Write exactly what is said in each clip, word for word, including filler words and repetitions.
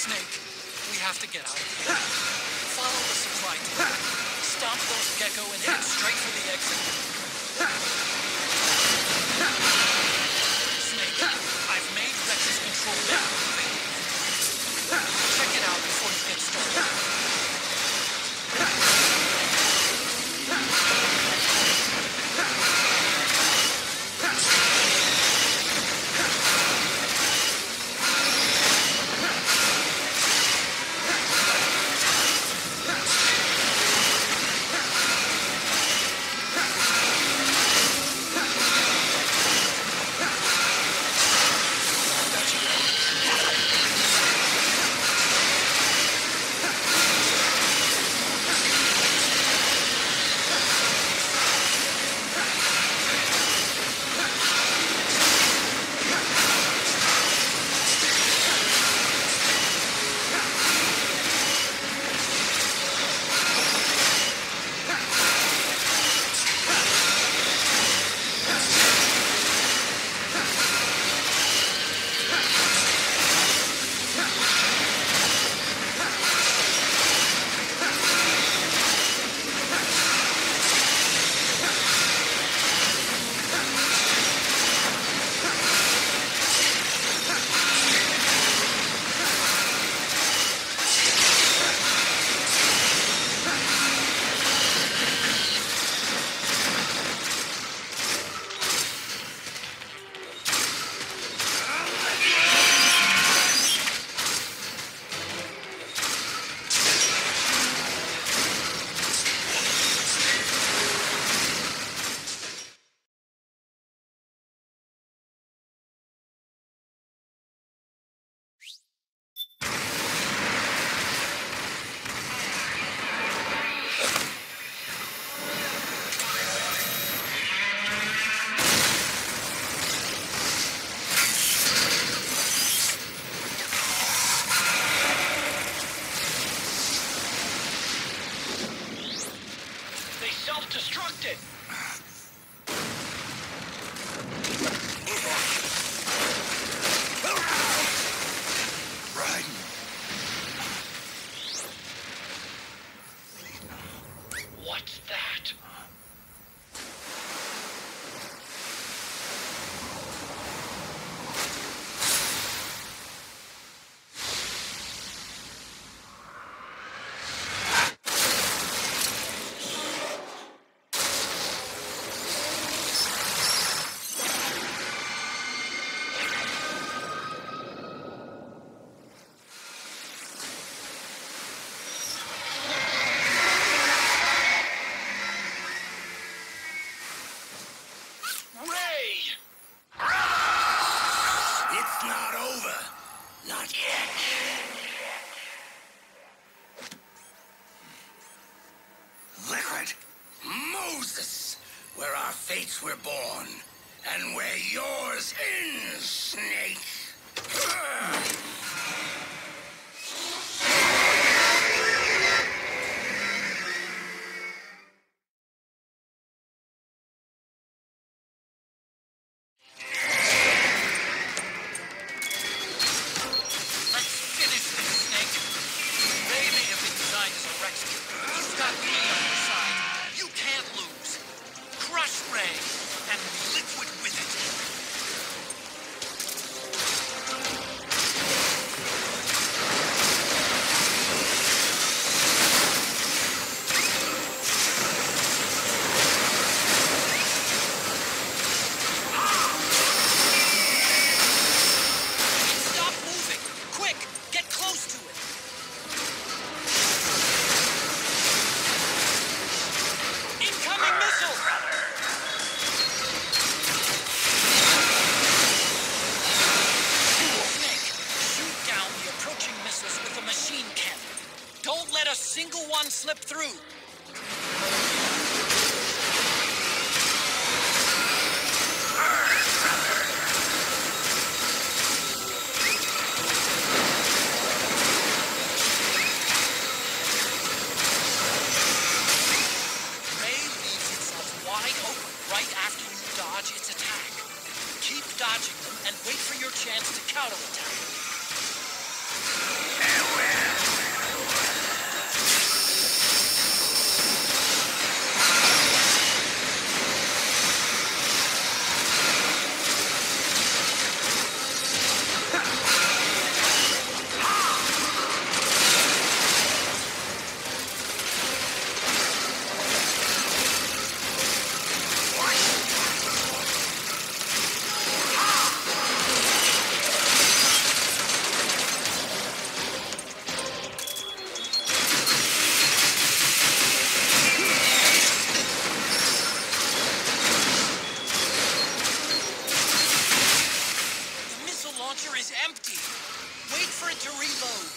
Snake, we have to get out of here. Follow the supply train. Stomp those gecko and head straight for the exit. Snake, I've made Rex's control map moving. Check it out before you get started. Self-destructed! Raiden. What's that? It's not over. Not yet. Liquid. Moses. Where our fates were born. And where yours ends, Snake. And liquid with it. Stop moving! Quick! Get close to it! Incoming missile! With a machine cannon. Don't let a single one slip through. Ray leaves itself wide open right after you dodge its attack. Keep dodging them and wait for your chance to counterattack. And launcher is empty. Wait for it to reload.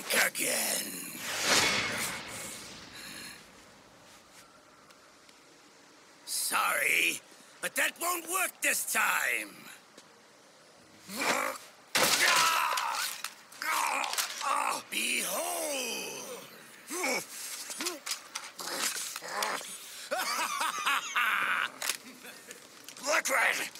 again. Sorry, but that won't work this time. Behold! Liquid!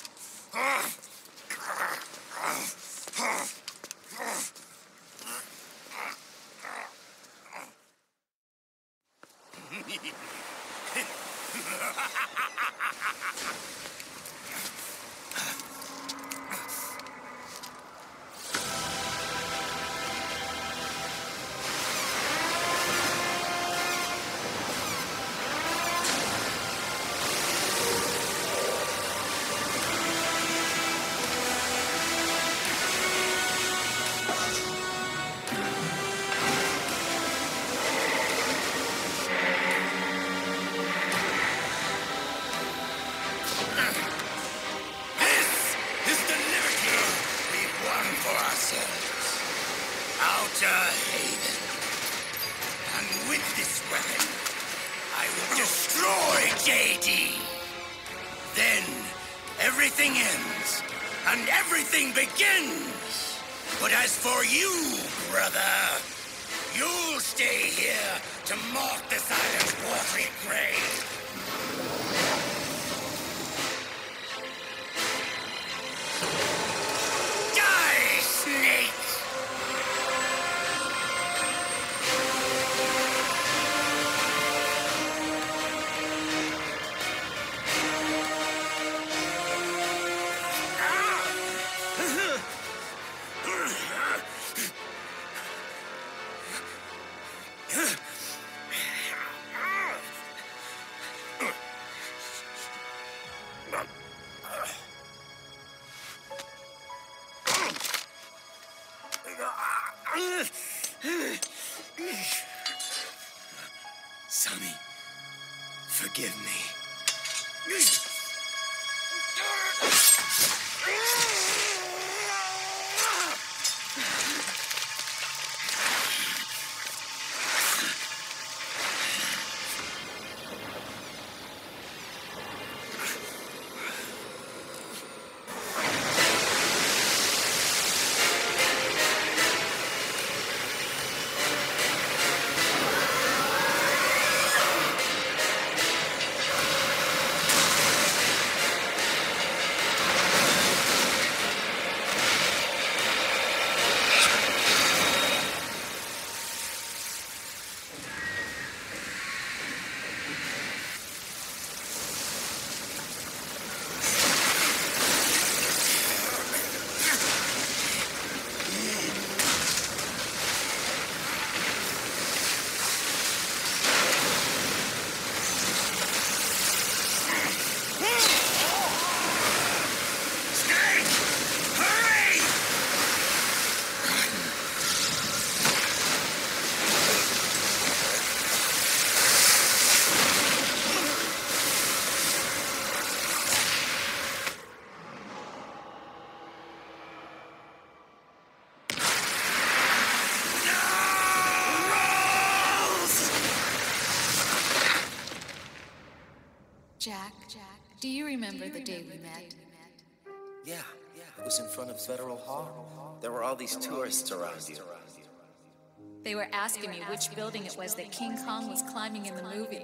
Outer Haven. And with this weapon, I will destroy J D. Then, everything ends, and everything begins. But as for you, brother, you'll stay here to mark this island's watery grave. Die, snake! Sonny, forgive me. Jack, Jack, do you remember the day we met? Yeah, yeah. It was in front of Federal Hall. There were all these tourists around you. They were asking me which building it was that King Kong was climbing in the movie.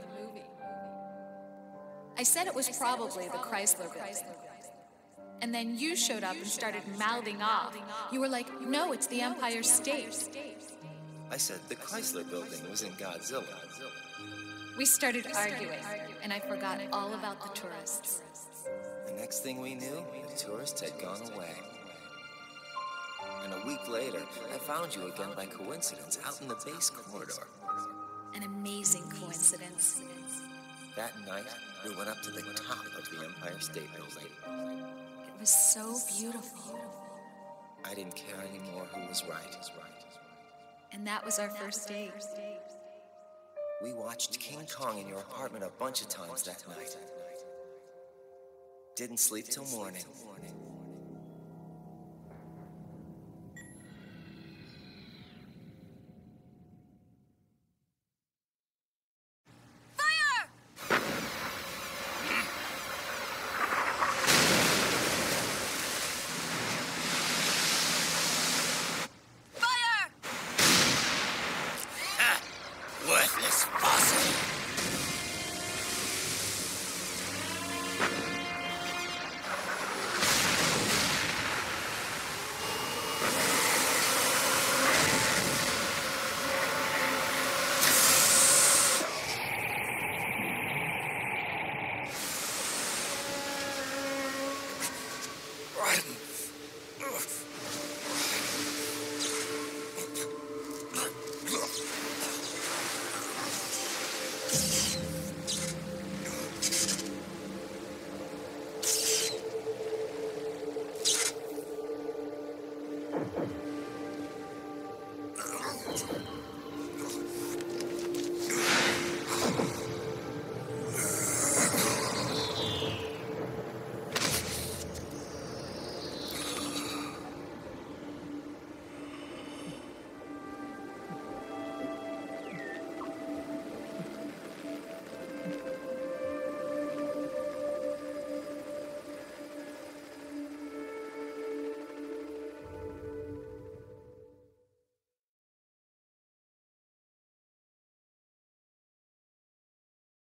I said it was probably the Chrysler Building. And then you showed up and started mouthing off. You were like, no, it's the Empire State. I said the Chrysler Building was in Godzilla. We started arguing, and I forgot all about the tourists. The next thing we knew, the tourists had gone away. And a week later, I found you again by coincidence out in the base corridor. An amazing coincidence. That night, we went up to the top of the Empire State Building. It was so beautiful. I didn't care anymore who was right. And that was our first date. We watched King Kong in your apartment a bunch of times that night. Didn't sleep till morning.